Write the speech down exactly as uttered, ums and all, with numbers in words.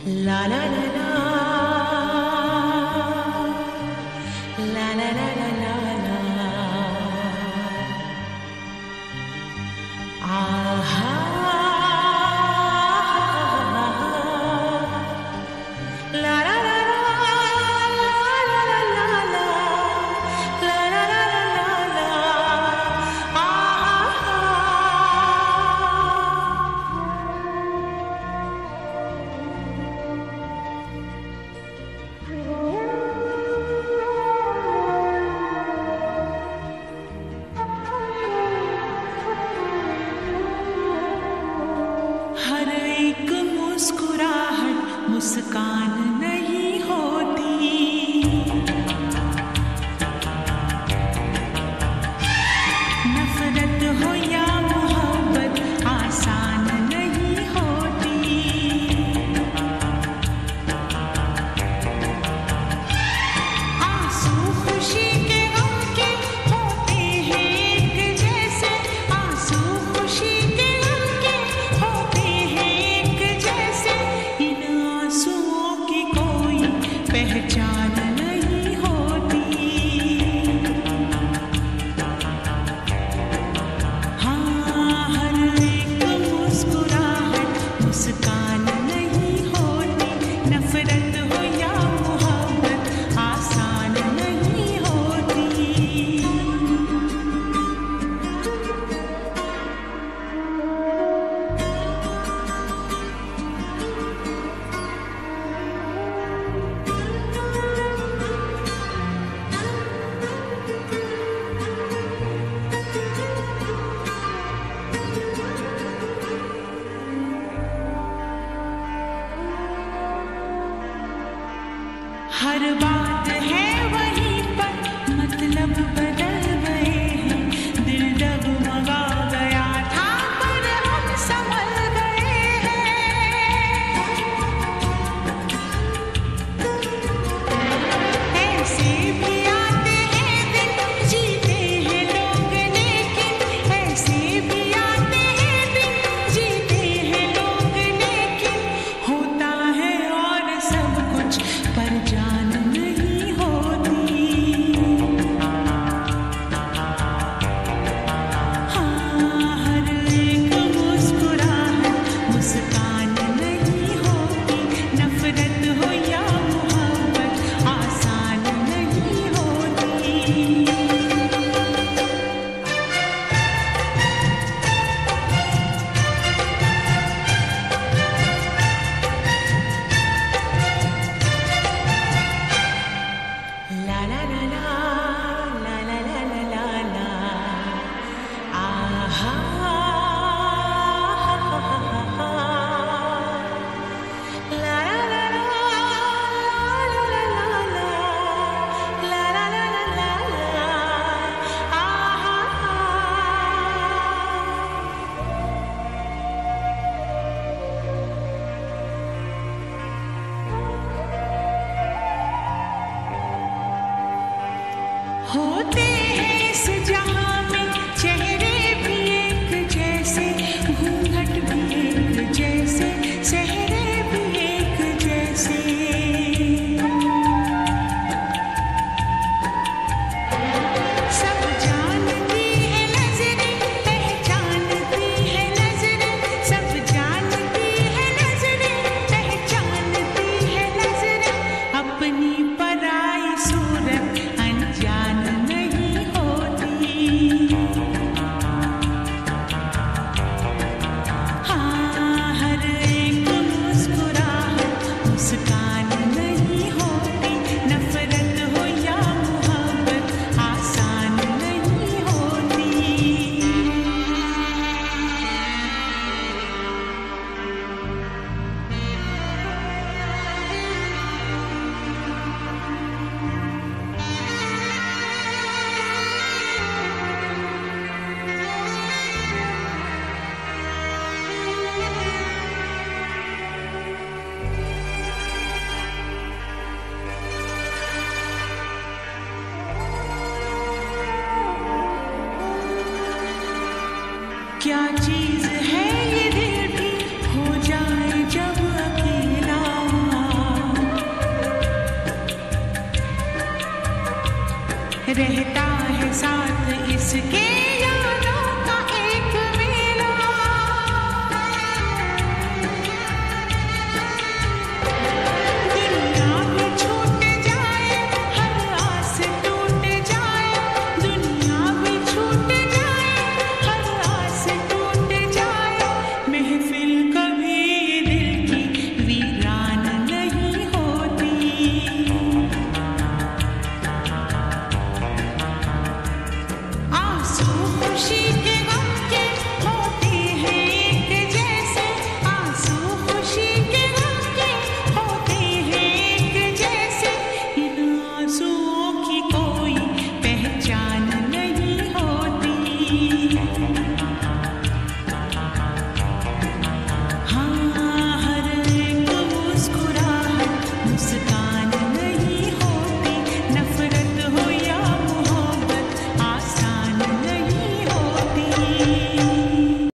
La la la la, la la la la la la. Aha, la la la la, la la la la, la la la la la. Aha. हर एक मुस्कुराहट मुस्कान नहीं होती, नफरत हो या मोहब्बत आसान नहीं होती। आंसू खुशी के गम के होते हैं एक जैसे, आंसू खुशी के गम के होते हैं एक जैसे। इन आंसुओं की कोई पहचान नहीं होती। हाँ, हर एक मुस्कुराहट मुस्कान नहीं होती, नफरत हो या मोहब्बत आसान नहीं होती। हर बात है वहीं पर, मतलब बदल गए हैं। दिल डगमगा गया था पर हम संभल गए हैं। ऐसे भी आते हैं दिन, जीते हैं लोग लेकिन, ऐसे भी आते हैं दिन, जीते हैं लोग लेकिन। होता है और सब कुछ पर जान नहीं होती। हाँ, हर एक मुस्कुराहट मुस्कान नहीं होती, नफरत हो या मोहब्बत आसान नहीं होती। La la la la, la la la la la la. Aha. La la la la, la la la la la. La la la la la la. Aha. होते हैं इस जहां में चेहरे भी एक जैसे, घूंघट भी एक जैसे, चेहरे भी एक जैसे। सब जानती है नजरें, पहचानती है नजरें, सब जानती है नजरें, पहचानती है नजरें। अपनी पराई सूरत अनजान नहीं होती। हाँ, हर एक मुस्कुराहट मुस्कान नहीं होती, नफरत हो या मोहब्बत आसान नहीं होती। क्या चीज है ये दिल भी, हो जाए जब अकेला हो। रहता